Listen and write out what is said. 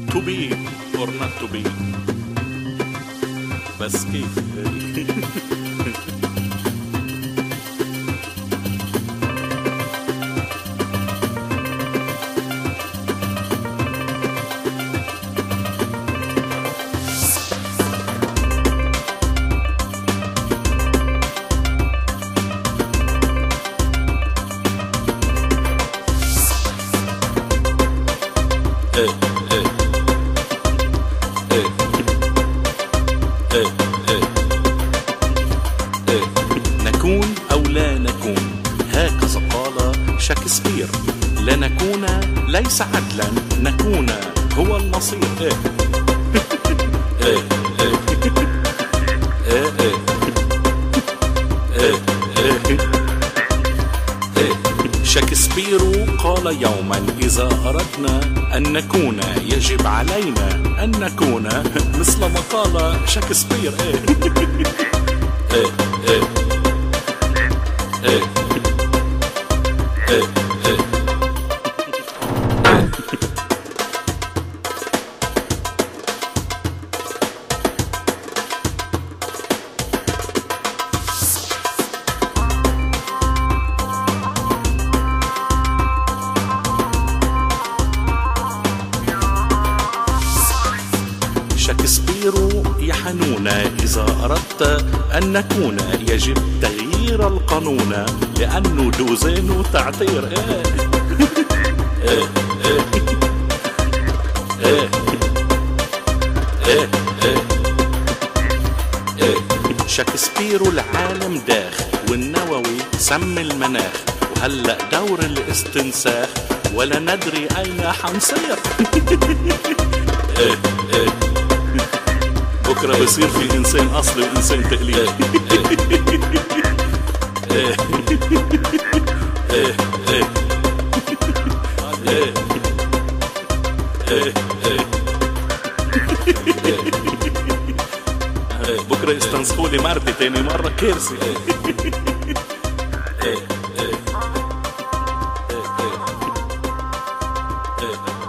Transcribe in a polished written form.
to be or not to be. بس كيف نكون أو لا نكون، هكذا قال شكسبير. لا نكون ليس عدلا، نكون هو المصير. شكسبير قال يوما: إذا أردنا أن نكون يجب علينا أن نكون مثل ما قال شكسبير. شكسبير يا حنونا: إذا أردت أن نكون يجب تغيير القانون، لأنه دوزين تعطير. شكسبير العالم داخ، والنووي سم المناخ، وهلأ دور الاستنساخ، ولا ندري أين حنصير. بكرة بصير في إنسان أصلي وإنسان تقليدي. بكرة يستنسخوا لي مرتي تاني مرة، كارثة.